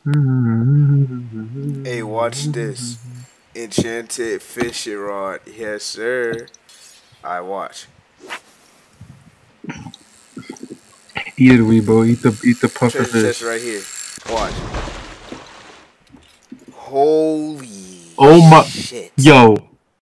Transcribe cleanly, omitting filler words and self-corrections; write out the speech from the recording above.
Hey, watch this. Enchanted fishing rod. Yes, sir. I watch. Eat it, Weebo. Eat the puffer Treasure chest fish. right here. Watch. Holy Oh my, shit. yo.